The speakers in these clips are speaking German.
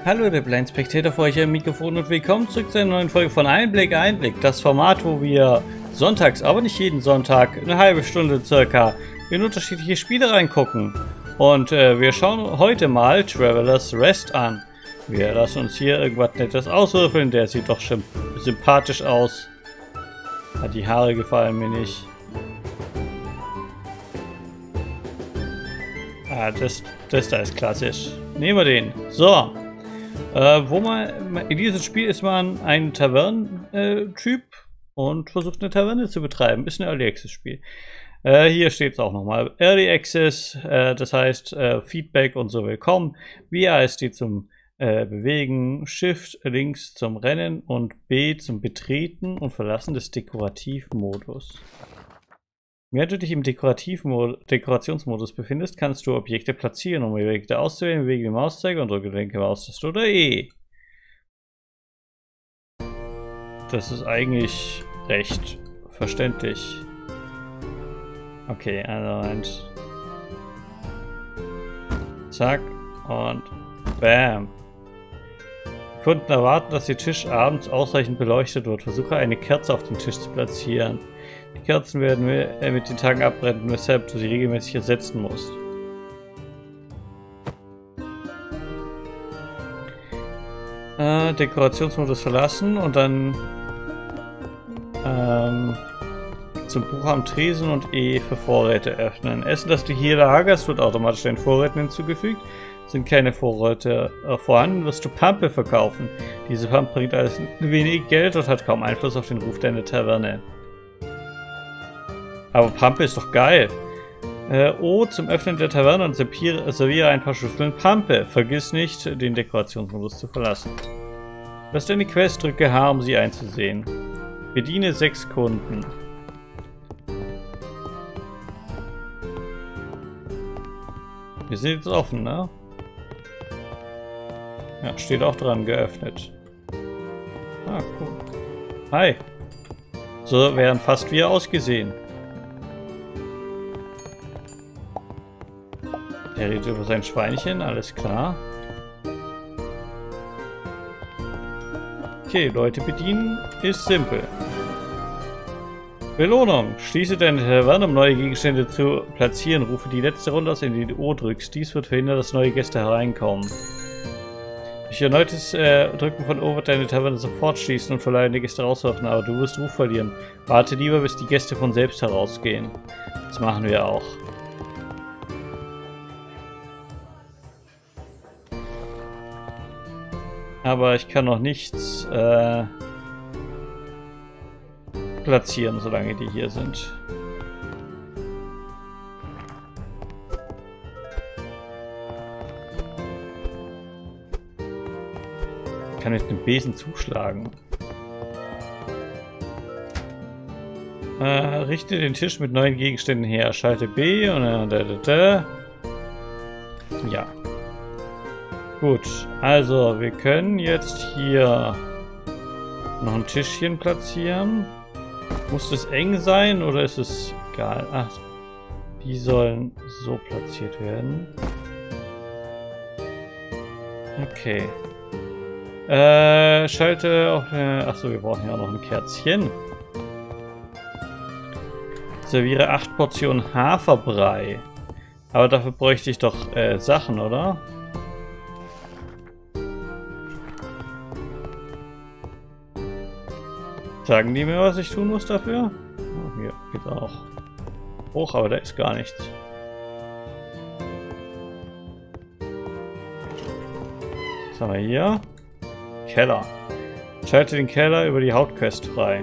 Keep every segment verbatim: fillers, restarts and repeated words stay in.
Hallo, der Blind Spectator vor euch am Mikrofon und willkommen zurück zu einer neuen Folge von Einblick, Einblick. Das Format, wo wir sonntags, aber nicht jeden Sonntag, eine halbe Stunde circa in unterschiedliche Spiele reingucken. Und äh, wir schauen heute mal Traveler's Rest an. Wir lassen uns hier irgendwas Nettes auswürfeln. Der sieht doch schon sympathisch aus. Die Haare gefallen mir nicht. Ah, das, das da ist klassisch. Nehmen wir den. So. Äh, wo man, in diesem Spiel ist man ein Tavernen-Typ und versucht eine Taverne zu betreiben. Ist ein Early Access Spiel. Äh, hier steht es auch nochmal. Early Access, äh, das heißt äh, Feedback und so willkommen. V A ist die zum äh, Bewegen, Shift links zum Rennen und B zum Betreten und Verlassen des Dekorativmodus. Während du dich im Dekorativmod Dekorationsmodus befindest, kannst du Objekte platzieren, um Objekte auszuwählen, bewege den Mauszeiger und drücke linke Maustaste oder E. Das ist eigentlich recht verständlich. Okay, also Moment. Zack und Bam. Die Kunden erwarten, dass ihr Tisch abends ausreichend beleuchtet wird. Versuche eine Kerze auf den Tisch zu platzieren. Die Kerzen werden mit den Tagen abbrennen, weshalb du sie regelmäßig ersetzen musst. Äh, Dekorationsmodus verlassen und dann ähm, zum Buch am Tresen und E für Vorräte öffnen. Essen, das du hier lagerst, wird automatisch deinen Vorräten hinzugefügt. Sind keine Vorräte äh, vorhanden, wirst du Pampe verkaufen. Diese Pampe bringt alles wenig Geld und hat kaum Einfluss auf den Ruf deiner Taverne. Aber Pampe ist doch geil. Äh, O zum Öffnen der Taverne und serviere ein paar Schüsseln Pampe. Vergiss nicht, den Dekorationsmodus zu verlassen. Das ist eine Quest, drücke H, um sie einzusehen. Bediene sechs Kunden. Wir sind jetzt offen, ne? Ja, steht auch dran, geöffnet. Ah, cool. Hi. So wären fast wir ausgesehen. Er redet über sein Schweinchen, alles klar. Okay, Leute bedienen ist simpel. Belohnung. Schließe deine Taverne, um neue Gegenstände zu platzieren. Rufe die letzte Runde aus, indem du O drückst. Dies wird verhindern, dass neue Gäste hereinkommen. Durch erneutes äh, Drücken von O wird deine Taverne sofort schließen und verleihende Gäste rauswerfen, aber du wirst Ruf verlieren. Warte lieber, bis die Gäste von selbst herausgehen. Das machen wir auch. Aber ich kann noch nichts äh, platzieren, solange die hier sind. Ich kann mit dem Besen zuschlagen. Äh, richte den Tisch mit neuen Gegenständen her. Schalte B und dann da, da, da. Ja. Gut, also wir können jetzt hier noch ein Tischchen platzieren. Muss das eng sein oder ist es egal? Ach, die sollen so platziert werden. Okay. Äh, schalte auf... Äh, achso, wir brauchen ja auch noch ein Kerzchen. Serviere acht Portionen Haferbrei. Aber dafür bräuchte ich doch äh, Sachen, oder? Sagen die mir, was ich tun muss dafür? Oh, hier geht auch hoch, aber da ist gar nichts. Was haben wir hier? Keller. Schalte den Keller über die Hauptquest frei.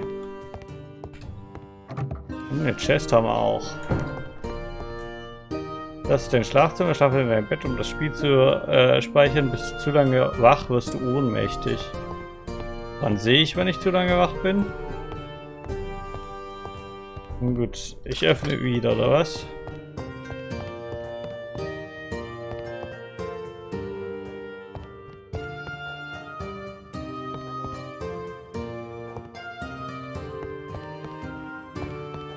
Und eine Chest haben wir auch. Das ist dein Schlafzimmer. Schlafe in deinem Bett, um das Spiel zu äh, speichern. Bist du zu lange wach, wirst du ohnmächtig. Wann sehe ich, wenn ich zu lange wach bin? Gut, ich öffne wieder, oder was?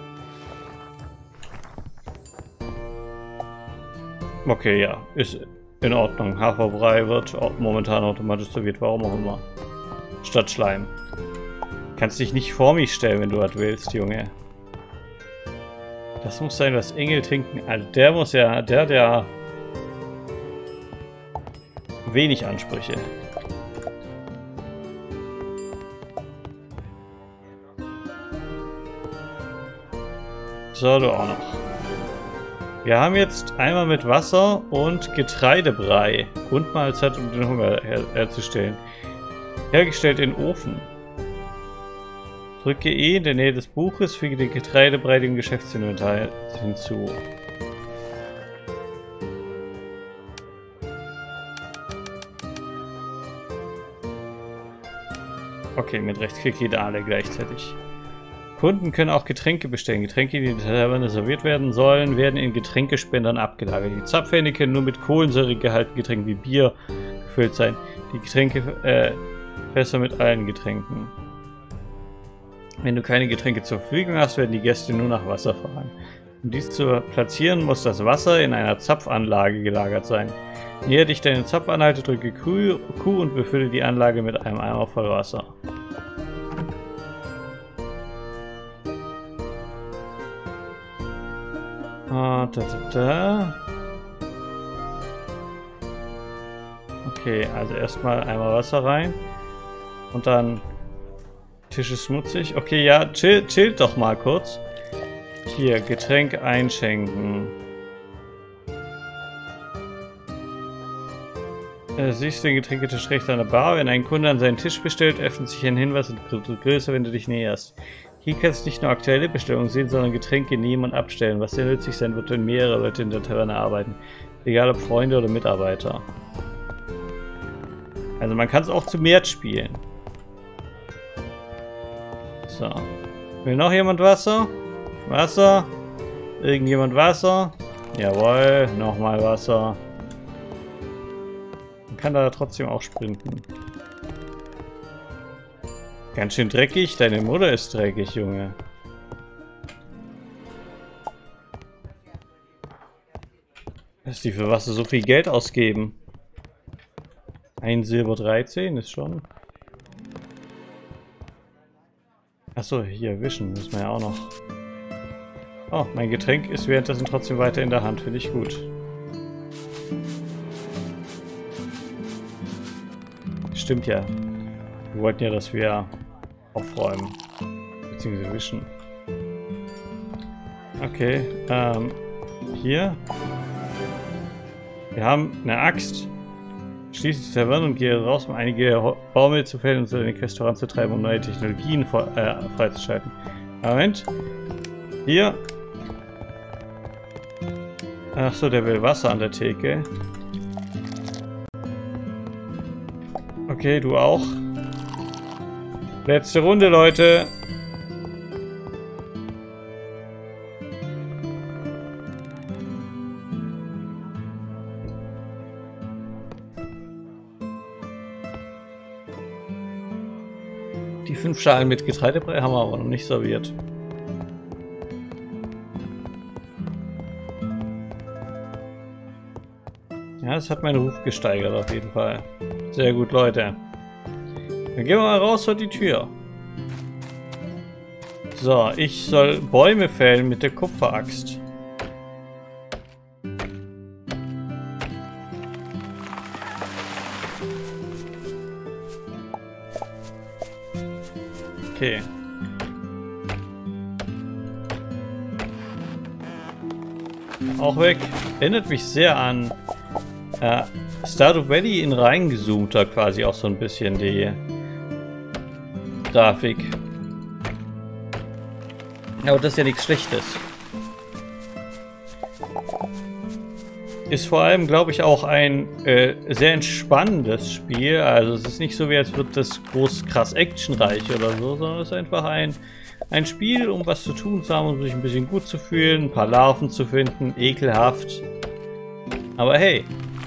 Okay, ja. Ist, in Ordnung. Haferbrei wird momentan automatisch serviert, warum auch immer. Statt Schleim. Kannst dich nicht vor mich stellen, wenn du was willst, Junge. Das muss sein, was Engel trinken. Also der muss ja, der, der wenig Ansprüche. So, du auch noch. Wir haben jetzt einmal mit Wasser und Getreidebrei und Mahlzeit, um den Hunger her herzustellen. Hergestellt in Ofen. Drücke E in der Nähe des Buches, füge den Getreidebrei dem Geschäftsinventar hinzu. Okay, mit Rechtsklick geht alle gleichzeitig. Kunden können auch Getränke bestellen. Getränke, die in der Taverne serviert werden sollen, werden in Getränkespendern abgelagert. Die Zapfhähne können nur mit Kohlensäure gehaltenen Getränken wie Bier gefüllt sein. Die Getränke, äh, Fässer mit allen Getränken. Wenn du keine Getränke zur Verfügung hast, werden die Gäste nur nach Wasser fragen. Um dies zu platzieren, muss das Wasser in einer Zapfanlage gelagert sein. Näher dich deine Zapfanlage, drücke Q, Q und befülle die Anlage mit einem Eimer voll Wasser. Ah, da, da, da. Okay, also erstmal einmal Wasser rein. Und dann Tisch ist schmutzig. Okay, ja, chill, chillt doch mal kurz. Hier, Getränk einschenken. Äh, siehst du den Getränketisch rechts an der Bar? Wenn ein Kunde an seinen Tisch bestellt, öffnet sich ein Hinweis und wird größer, wenn du dich näherst. Hier kannst du nicht nur aktuelle Bestellungen sehen, sondern Getränke nehmen und abstellen. Was sehr nützlich sein wird, wenn mehrere Leute in der Taverne arbeiten. Egal ob Freunde oder Mitarbeiter. Also man kann es auch zu mehr spielen. So. Will noch jemand Wasser? Wasser? Irgendjemand Wasser? Jawohl, nochmal Wasser. Man kann da trotzdem auch sprinten. Ganz schön dreckig. Deine Mutter ist dreckig, Junge. Dass die für Wasser so viel Geld ausgeben. Ein Silber dreizehn ist schon. Achso, hier wischen müssen wir ja auch noch. Oh, mein Getränk ist währenddessen trotzdem weiter in der Hand. Finde ich gut. Stimmt ja. Wir wollten ja, dass wir aufräumen. Beziehungsweise wischen. Okay. Ähm, hier. Wir haben eine Axt. Schließe die Taverne und gehe raus, um einige Baumwolle zu fällen und so in den Quest voranzutreiben, um neue Technologien äh, freizuschalten. Moment. Hier. Achso, der will Wasser an der Theke. Okay, du auch. Letzte Runde, Leute. Die fünf Schalen mit Getreidebrei haben wir aber noch nicht serviert. Ja, das hat meinen Ruf gesteigert auf jeden Fall. Sehr gut, Leute. Dann gehen wir mal raus vor die Tür. So, ich soll Bäume fällen mit der Kupferaxt. Okay. Auch weg. Erinnert mich sehr an äh, Stardew Valley in reingezoomter quasi auch so ein bisschen die Grafik. Aber das ist ja nichts Schlechtes. Ist vor allem, glaube ich, auch ein äh, sehr entspannendes Spiel. Also es ist nicht so, wie als wird das groß krass actionreich oder so, sondern es ist einfach ein, ein Spiel, um was zu tun zu haben, um sich ein bisschen gut zu fühlen, ein paar Larven zu finden, ekelhaft. Aber hey.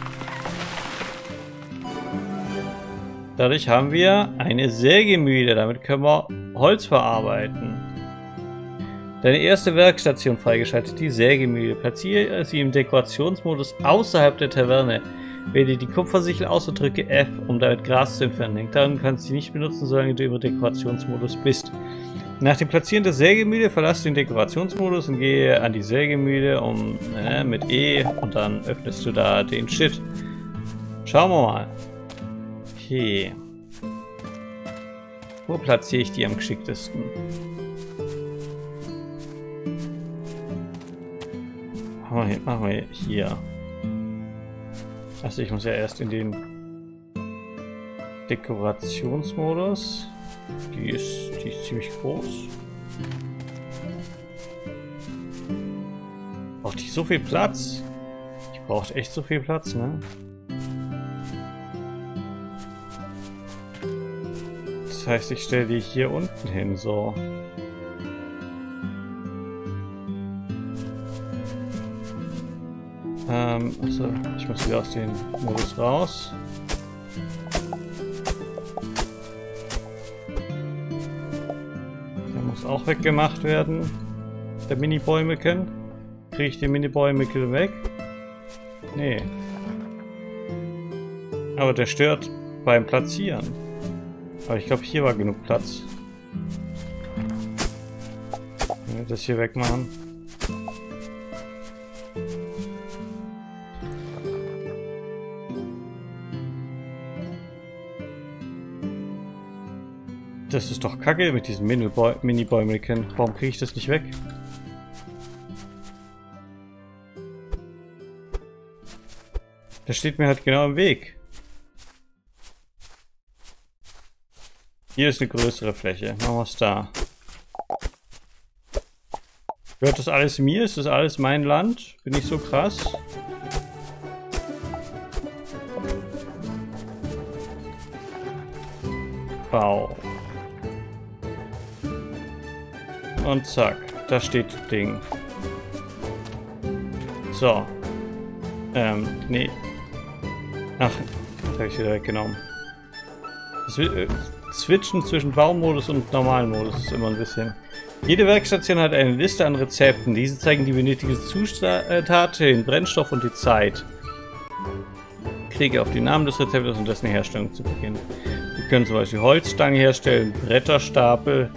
Dadurch haben wir eine Sägemühle, damit können wir Holz verarbeiten. Deine erste Werkstation freigeschaltet, die Sägemühle. Platziere sie im Dekorationsmodus außerhalb der Taverne. Wähle die Kupfersichel aus und drücke F, um damit Gras zu entfernen. Denk daran, du kannst sie nicht benutzen, solange du im Dekorationsmodus bist. Nach dem Platzieren der Sägemühle verlasse den Dekorationsmodus und gehe an die Sägemühle um, äh, mit E und dann öffnest du da den Shit. Schauen wir mal. Okay. Wo platziere ich die am geschicktesten? Machen wir hier. Also ich muss ja erst in den Dekorationsmodus. Die ist, die ist ziemlich groß. Braucht die so viel Platz? Die braucht echt so viel Platz, ne? Das heißt, ich stelle die hier unten hin, so. Ähm, also ich muss wieder aus dem Modus raus. Der muss auch weggemacht werden. Der Mini-Bäumeken. Kriege ich den Mini-Bäumeken weg? Nee. Aber der stört beim Platzieren. Aber ich glaube, hier war genug Platz. Wenn wir das hier wegmachen. Das ist doch kacke mit diesem Mini-Bäumchen. Warum kriege ich das nicht weg? Das steht mir halt genau im Weg. Hier ist eine größere Fläche. Machen wir es da. Gehört das alles mir? Ist das alles mein Land? Bin ich so krass? Bau. Und zack, da steht das Ding. So. Ähm, nee. Ach, das habe ich wieder weggenommen. Das will, äh, Switchen zwischen Baumodus und normalen Modus ist immer ein bisschen. Jede Werkstation hat eine Liste an Rezepten. Diese zeigen die benötigte Zutat, den Brennstoff und die Zeit. Klicke auf den Namen des Rezeptes, um dessen Herstellung zu beginnen. Wir können zum Beispiel Holzstangen herstellen, Bretterstapel,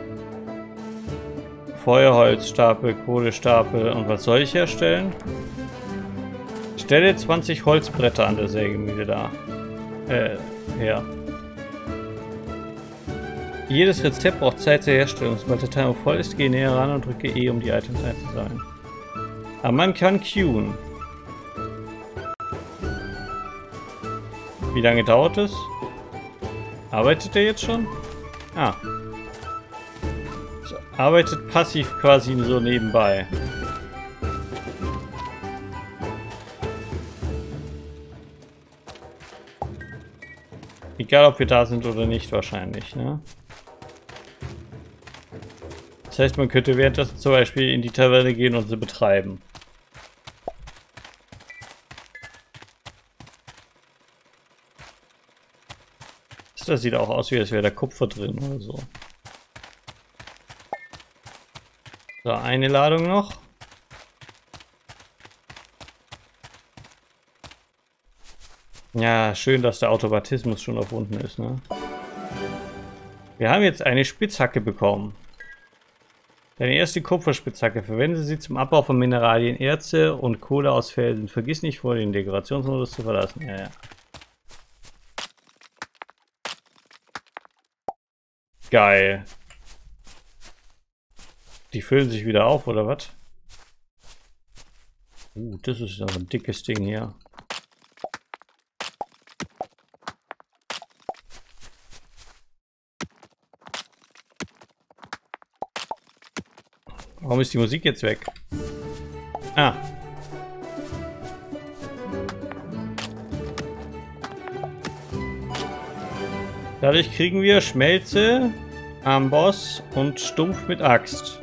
Feuerholzstapel, Kohlestapel und was soll ich herstellen? Stelle zwanzig Holzbretter an der Sägemühle da. Äh, her. Jedes Rezept braucht Zeit zur Herstellung. Sobald der Timer voll ist, gehe näher ran und drücke E, um die Items einzusammeln. Aber man kann queuen. Wie lange dauert es? Arbeitet der jetzt schon? Ah. So, arbeitet passiv quasi so nebenbei. Egal, ob wir da sind oder nicht, wahrscheinlich, ne? Das heißt, man könnte währenddessen zum Beispiel in die Taverne gehen und sie betreiben. Das sieht auch aus, wie als wäre da Kupfer drin oder so. So, eine Ladung noch. Ja, schön, dass der Automatismus schon erfunden ist, ne? Wir haben jetzt eine Spitzhacke bekommen. Deine erste Kupferspitzhacke. Verwende sie zum Abbau von Mineralien, Erze und Kohle aus Felsen. Vergiss nicht, vor den Dekorationsmodus zu verlassen. Ja, ja. Geil. Die füllen sich wieder auf, oder was? Uh, das ist ja ein dickes Ding hier. Warum ist die Musik jetzt weg? Ah. Dadurch kriegen wir Schmelze, Amboss und Stumpf mit Axt.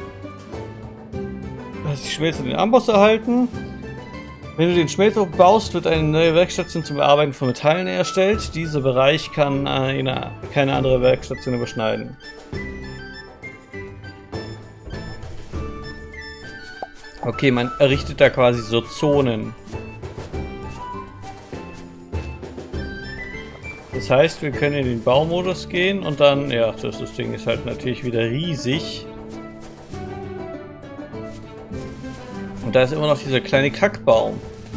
Du hast die Schmelze und den Amboss erhalten. Wenn du den Schmelzofen baust, wird eine neue Werkstation zum Bearbeiten von Metallen erstellt. Dieser Bereich kann eine, keine andere Werkstation überschneiden. Okay, man errichtet da quasi so Zonen. Das heißt, wir können in den Baumodus gehen und dann, ja, das, das Ding ist halt natürlich wieder riesig. Und da ist immer noch dieser kleine Kackbaum.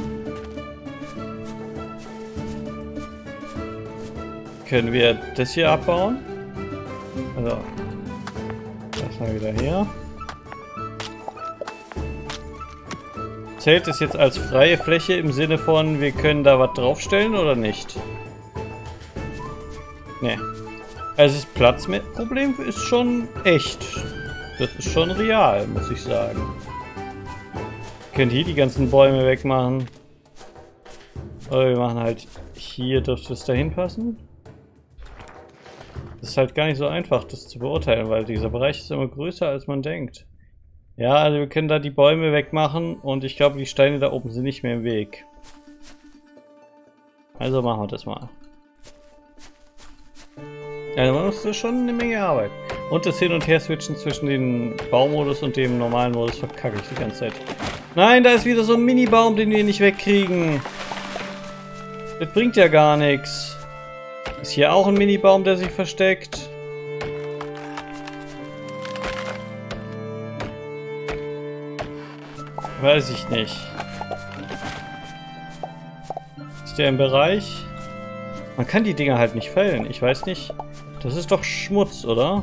Können wir das hier abbauen? Also, das mal wieder hier. Zählt es jetzt als freie Fläche im Sinne von, wir können da was draufstellen oder nicht? Ne. Also das Platzproblem ist schon echt. Das ist schon real, muss ich sagen. Wir können hier die ganzen Bäume wegmachen. Oder wir machen halt hier, dürfte es dahin passen. Das ist halt gar nicht so einfach, das zu beurteilen, weil dieser Bereich ist immer größer, als man denkt. Ja, also wir können da die Bäume wegmachen und ich glaube, die Steine da oben sind nicht mehr im Weg. Also machen wir das mal. Ja, man muss das schon eine Menge Arbeit. Und das Hin- und Her-Switchen zwischen dem Baumodus und dem normalen Modus verkacke ich die ganze Zeit. Nein, da ist wieder so ein Mini-Baum, den wir nicht wegkriegen. Das bringt ja gar nichts. Ist hier auch ein Mini-Baum, der sich versteckt? Weiß ich nicht. Ist der im Bereich? Man kann die Dinger halt nicht fällen. Ich weiß nicht. Das ist doch Schmutz, oder?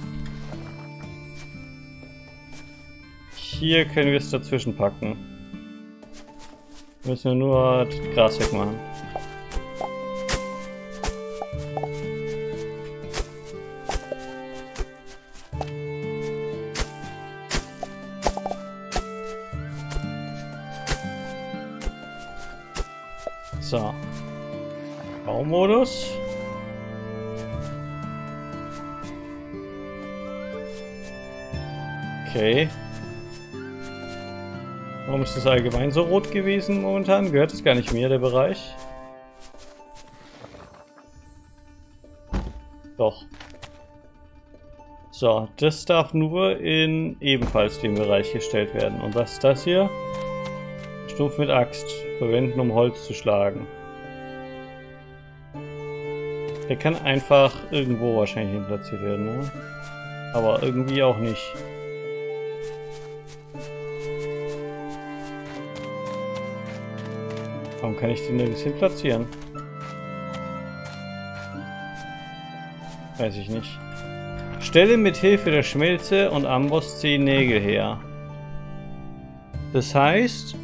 Hier können wir es dazwischen packen. Müssen wir nur das Gras wegmachen. So. Baumodus. Okay. Warum ist das allgemein so rot gewesen momentan? Gehört es gar nicht mehr, der Bereich? Doch. So, das darf nur in ebenfalls dem Bereich gestellt werden. Und was ist das hier? Stumpf mit Axt. Verwenden, um Holz zu schlagen. Der kann einfach irgendwo wahrscheinlich hin platziert werden, ne? Aber irgendwie auch nicht. Warum kann ich den nirgends hin platzieren? Weiß ich nicht. Stelle mit Hilfe der Schmelze und Amboss zehn Nägel her. Das heißt,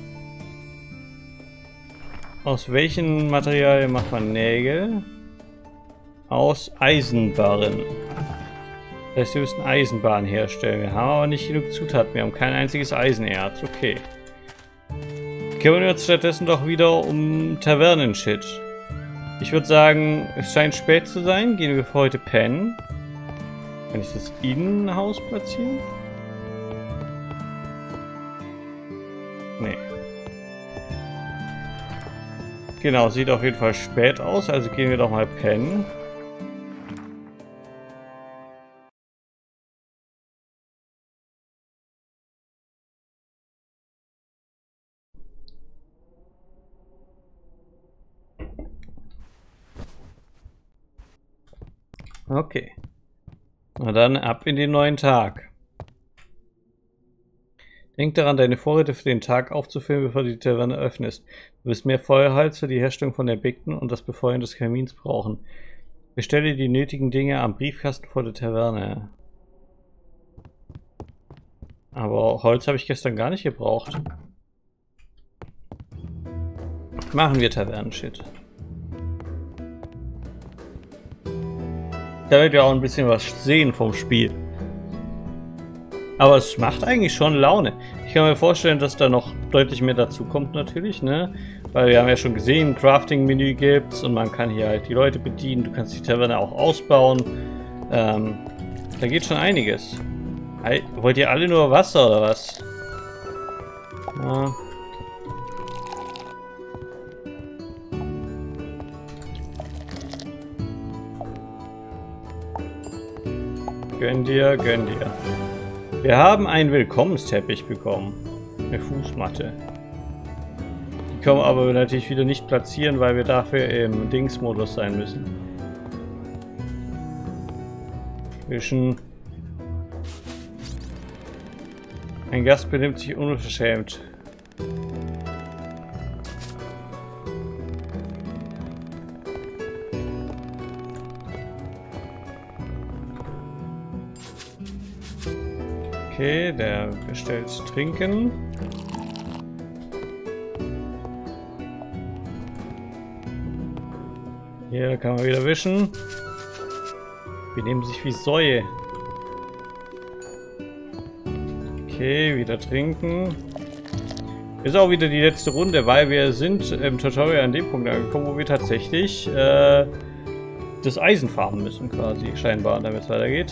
aus welchen Materialien macht man Nägel? Aus Eisenbarren. Das heißt, wir müssen Eisenbahn herstellen. Wir haben aber nicht genug Zutaten. Wir haben kein einziges Eisenerz. Okay. Kümmern wir uns stattdessen doch wieder um Tavernen-Shit. Ich würde sagen, es scheint spät zu sein. Gehen wir für heute pennen. Kann ich das Innenhaus platzieren? Nee. Genau, sieht auf jeden Fall spät aus. Also gehen wir doch mal pennen. Okay. Na dann ab in den neuen Tag. Denk daran, deine Vorräte für den Tag aufzufüllen, bevor du die Taverne öffnest. Du wirst mehr Feuerholz für die Herstellung von Erbikten und das Befeuern des Kamins brauchen. Bestelle die nötigen Dinge am Briefkasten vor der Taverne. Aber Holz habe ich gestern gar nicht gebraucht. Machen wir Tavernen-Shit. Damit wir auch ein bisschen was sehen vom Spiel. Aber es macht eigentlich schon Laune. Ich kann mir vorstellen, dass da noch deutlich mehr dazu kommt natürlich, ne? Weil wir haben ja schon gesehen, ein Crafting-Menü gibt's und man kann hier halt die Leute bedienen. Du kannst die Taverne auch ausbauen. Ähm, da geht schon einiges. Hey, wollt ihr alle nur Wasser oder was? Ja. Gönn dir, gönn dir. Wir haben einen Willkommensteppich bekommen. Eine Fußmatte. Die können wir aber natürlich wieder nicht platzieren, weil wir dafür im Dingsmodus sein müssen. Wischen. Ein Gast benimmt sich unverschämt. Okay, der bestellt Trinken. Hier kann man wieder wischen. Benehmen sich wie Säue. Okay, wieder trinken. Ist auch wieder die letzte Runde, weil wir sind im Tutorial an dem Punkt angekommen, wo wir tatsächlich äh, das Eisen farmen müssen quasi, scheinbar, damit es weitergeht.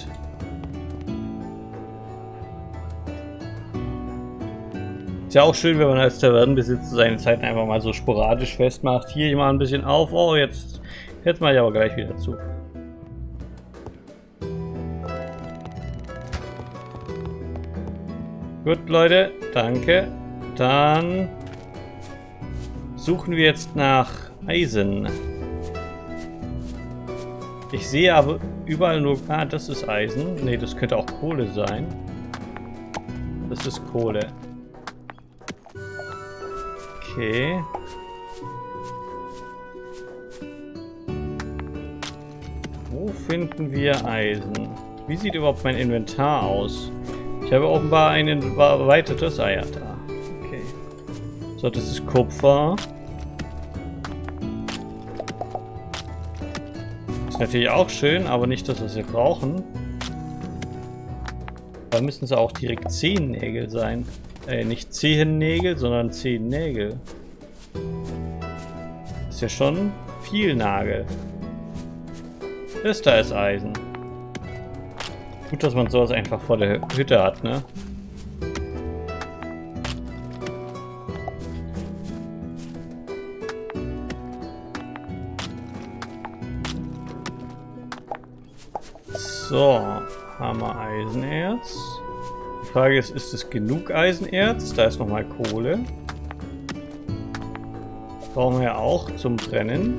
Ist ja auch schön, wenn man als Tavernenbesitzer seine Zeiten einfach mal so sporadisch festmacht. Hier mal ein bisschen auf. Oh, jetzt, jetzt mache ich aber gleich wieder zu. Gut, Leute, danke. Dann suchen wir jetzt nach Eisen. Ich sehe aber überall nur... Ah, das ist Eisen. Ne, das könnte auch Kohle sein. Das ist Kohle. Okay. Wo finden wir Eisen? Wie sieht überhaupt mein Inventar aus? Ich habe offenbar ein erweitertes... Ah ja, da. Okay. So, das ist Kupfer. Ist natürlich auch schön, aber nicht das, was wir brauchen. Da müssen es auch direkt zehn Nägel sein. Äh, nicht zehn Nägel, sondern zehn Nägel. Ist ja schon viel Nagel. Das da ist Eisen. Gut, dass man sowas einfach vor der Hütte hat, ne? So, haben wir Eisenerz. Die Frage ist, ist es genug Eisenerz? Da ist nochmal Kohle. Brauchen wir ja auch zum Brennen.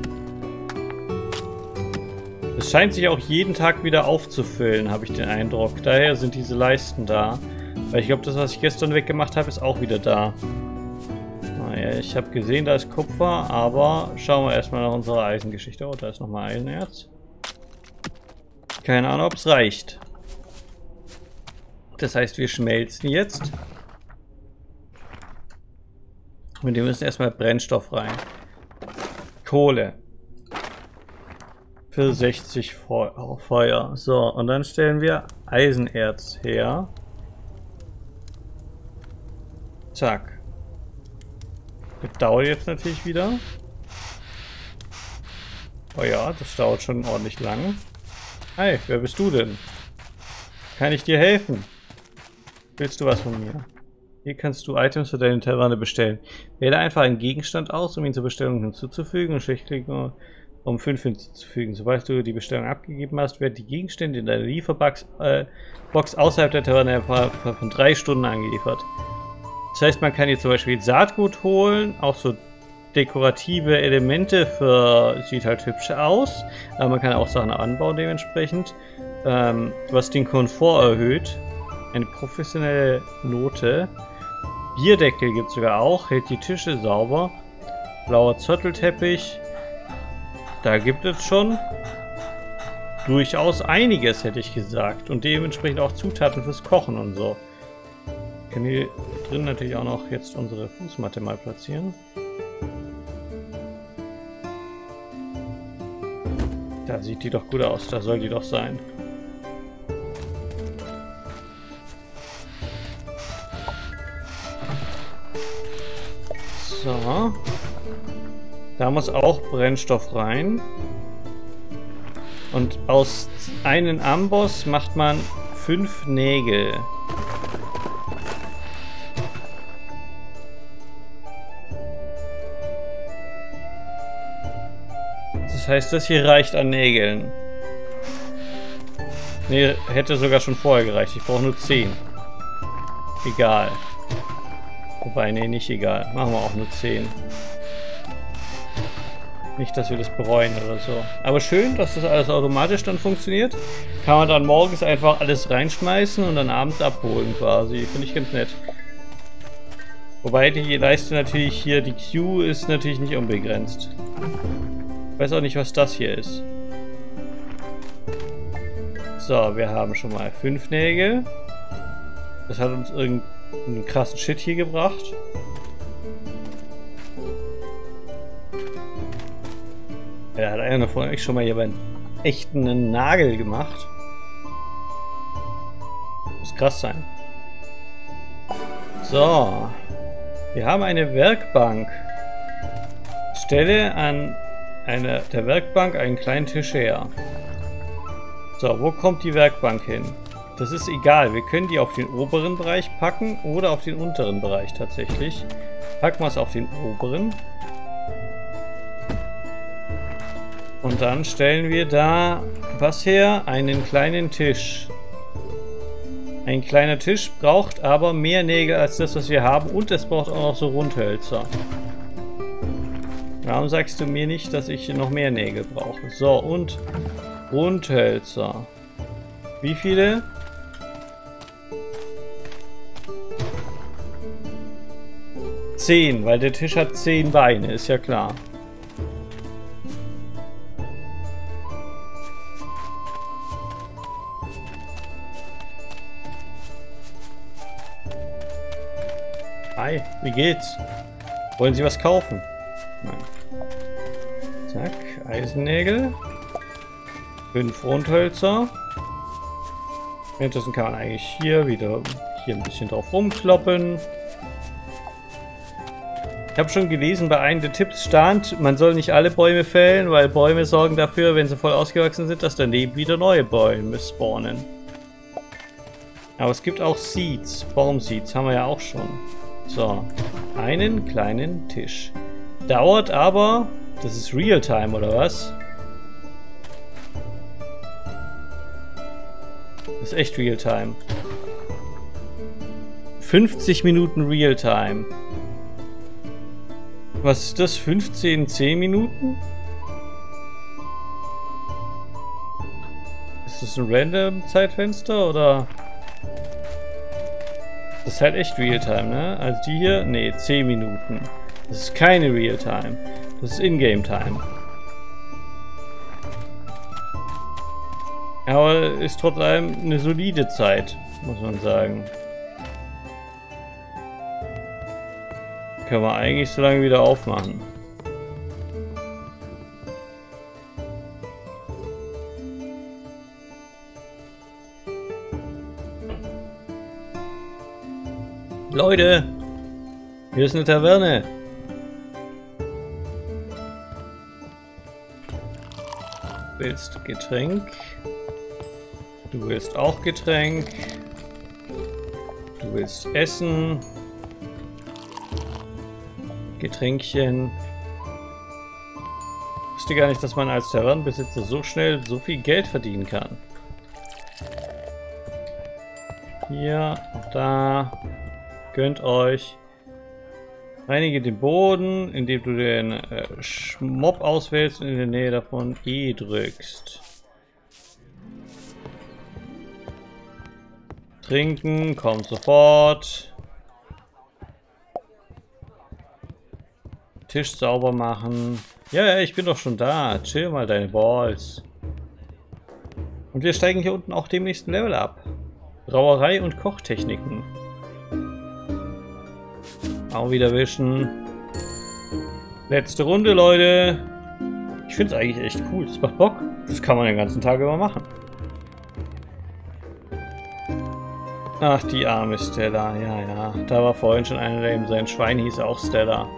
Es scheint sich auch jeden Tag wieder aufzufüllen, habe ich den Eindruck. Daher sind diese Leisten da. Weil ich glaube, das, was ich gestern weggemacht habe, ist auch wieder da. Naja, ich habe gesehen, da ist Kupfer, aber schauen wir erstmal nach unserer Eisengeschichte. Oh, da ist nochmal Eisenerz. Keine Ahnung, ob es reicht. Das heißt, wir schmelzen jetzt. Und wir müssen erstmal Brennstoff rein. Kohle. Für sechzig Feuer. So, und dann stellen wir Eisenerz her. Zack. Das dauert jetzt natürlich wieder. Oh ja, das dauert schon ordentlich lang. Hi, wer bist du denn? Kann ich dir helfen? Willst du was von mir? Hier kannst du Items für deine Taverne bestellen. Wähle einfach einen Gegenstand aus, um ihn zur Bestellung hinzuzufügen und klicken, um fünf hinzuzufügen. Sobald du die Bestellung abgegeben hast, werden die Gegenstände in deiner Lieferbox äh, Box außerhalb der Taverne von drei Stunden angeliefert. Das heißt, man kann hier zum Beispiel Saatgut holen, auch so dekorative Elemente für, sieht halt hübsch aus, aber man kann auch Sachen anbauen dementsprechend, ähm, was den Komfort erhöht. Eine professionelle Note. Bierdeckel gibt es sogar auch, hält die Tische sauber. Blauer Zottelteppich. Da gibt es schon durchaus einiges, hätte ich gesagt. Und dementsprechend auch Zutaten fürs Kochen und so. Wir können hier drin natürlich auch noch jetzt unsere Fußmatte mal platzieren. Da sieht die doch gut aus, da soll die doch sein. So. Da muss auch Brennstoff rein. Und aus einem Amboss macht man fünf Nägel. Das heißt, das hier reicht an Nägeln. Ne, hätte sogar schon vorher gereicht. Ich brauche nur zehn. Egal. Wobei, ne, nicht egal. Machen wir auch nur zehn. Nicht, dass wir das bereuen oder so. Aber schön, dass das alles automatisch dann funktioniert. Kann man dann morgens einfach alles reinschmeißen und dann abends abholen quasi. Finde ich ganz nett. Wobei die Leiste natürlich hier, die Queue ist natürlich nicht unbegrenzt. Ich weiß auch nicht, was das hier ist. So, wir haben schon mal fünf Nägel. Das hat uns irgendeinen krassen Shit hier gebracht. Ja, da hat einer von euch schon mal hier beim echten einen Nagel gemacht. Muss krass sein. So. Wir haben eine Werkbank. Stelle an einer der Werkbank einen kleinen Tisch her. So, wo kommt die Werkbank hin? Das ist egal. Wir können die auf den oberen Bereich packen oder auf den unteren Bereich tatsächlich. Packen wir es auf den oberen. Und dann stellen wir da was her? Einen kleinen Tisch. Ein kleiner Tisch braucht aber mehr Nägel als das, was wir haben. Und es braucht auch noch so Rundhölzer. Warum sagst du mir nicht, dass ich noch mehr Nägel brauche? So, und Rundhölzer. Wie viele? Zehn, weil der Tisch hat zehn Beine, ist ja klar. Hi, wie geht's? Wollen Sie was kaufen? Nein. Zack, Eisennägel. Fünf Rundhölzer. Währenddessen kann man eigentlich hier wieder hier ein bisschen drauf rumkloppen. Ich habe schon gelesen, bei einem der Tipps stand, man soll nicht alle Bäume fällen, weil Bäume sorgen dafür, wenn sie voll ausgewachsen sind, dass daneben wieder neue Bäume spawnen. Aber es gibt auch Seeds, Baumseeds haben wir ja auch schon. So, einen kleinen Tisch. Dauert aber, das ist Realtime oder was? Das ist echt Realtime. fünfzig Minuten Realtime. Was ist das? fünfzehn, zehn Minuten? Ist das ein random Zeitfenster oder? Das ist halt echt Realtime, ne? Also die hier, nee, zehn Minuten. Das ist keine Realtime. Das ist Ingame-Time. Aber ist trotz allem eine solide Zeit, muss man sagen. Können wir eigentlich so lange wieder aufmachen. Leute, hier ist eine Taverne. Du willst Getränk. Du willst auch Getränk. Du willst Essen. Getränkchen. Ich wusste gar nicht, dass man als Tavernenbesitzer so schnell so viel Geld verdienen kann. Hier, da. Gönnt euch. Reinige den Boden, indem du den äh, Mob auswählst und in der Nähe davon E drückst. Trinken, kommt sofort. Tisch sauber machen. Ja, ja, ich bin doch schon da. Chill mal deine Balls. Und wir steigen hier unten auch dem nächsten Level ab. Brauerei und Kochtechniken. Auch wieder wischen. Letzte Runde, Leute. Ich finde es eigentlich echt cool. Das macht Bock. Das kann man den ganzen Tag über machen. Ach, die arme Stella. Ja, ja. Da war vorhin schon einer, der eben sein Schwein hieß auch Stella.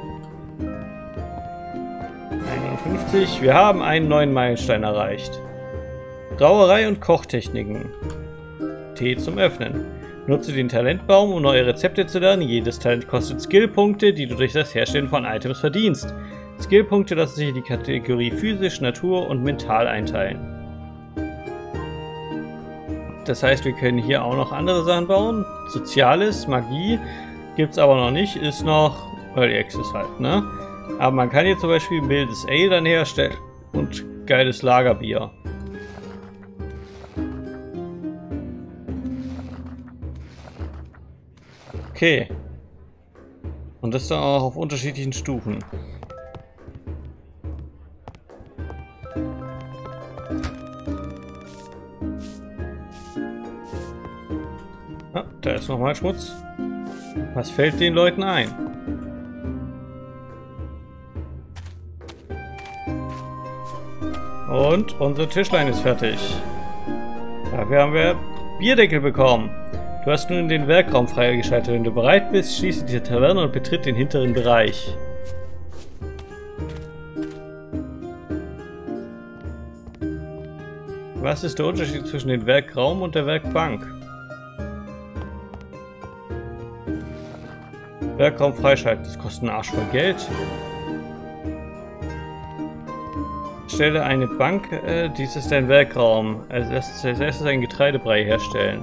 einundfünfzig. Wir haben einen neuen Meilenstein erreicht. Brauerei und Kochtechniken. Tee zum Öffnen. Nutze den Talentbaum, um neue Rezepte zu lernen. Jedes Talent kostet Skillpunkte, die du durch das Herstellen von Items verdienst. Skillpunkte lassen sich in die Kategorie Physisch, Natur und Mental einteilen. Das heißt, wir können hier auch noch andere Sachen bauen. Soziales, Magie gibt es aber noch nicht, ist noch Early Access halt, ne? Aber man kann hier zum Beispiel mildes Ale dann herstellen und geiles Lagerbier. Okay. Und das dann auch auf unterschiedlichen Stufen. Ah, da ist nochmal Schmutz. Was fällt den Leuten ein? Und unser Tischlein ist fertig. Dafür haben wir Bierdeckel bekommen. Du hast nun den Werkraum freigeschaltet. Wenn du bereit bist, schließe die Taverne und betritt den hinteren Bereich. Was ist der Unterschied zwischen dem Werkraum und der Werkbank? Werkraum freischalten, das kostet einen Arsch voll Geld. Stelle eine Bank, äh, dies ist ein Werkraum. Also als erstes ein Getreidebrei herstellen.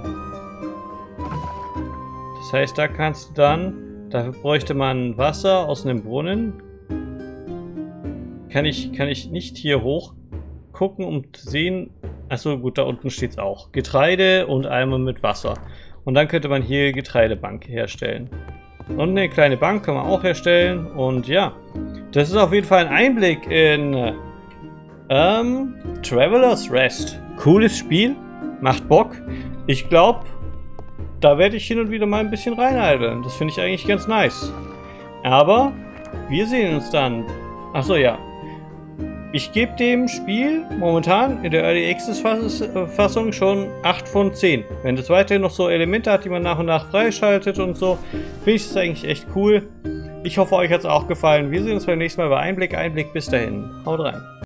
Das heißt, da kannst du dann, dafür bräuchte man Wasser aus einem Brunnen. Kann ich, kann ich nicht hier hoch gucken, um zu sehen. Achso, gut, da unten steht es auch. Getreide und Eimer mit Wasser. Und dann könnte man hier Getreidebank herstellen. Und eine kleine Bank kann man auch herstellen. Und ja, das ist auf jeden Fall ein Einblick in ähm, Traveler's Rest. Cooles Spiel, macht Bock. Ich glaube, da werde ich hin und wieder mal ein bisschen reinhalten. Das finde ich eigentlich ganz nice. Aber wir sehen uns dann. Achso, ja. Ich gebe dem Spiel momentan in der Early Access Fassung schon acht von zehn. Wenn das weiterhin noch so Elemente hat, die man nach und nach freischaltet und so, finde ich das eigentlich echt cool. Ich hoffe, euch hat es auch gefallen. Wir sehen uns beim nächsten Mal bei Einblick. Einblick, bis dahin. Haut rein.